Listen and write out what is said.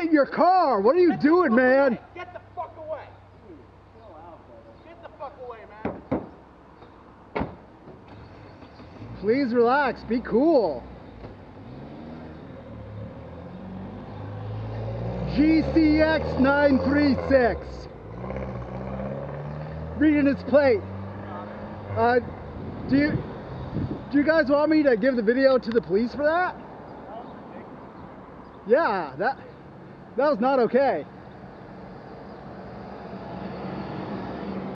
in your car. What are you doing, man? Get the fuck away. Get the fuck away, man. Please relax. Be cool. GCX 936. Reading its plate. Do you guys want me to give the video to the police for that? Yeah, that was not okay.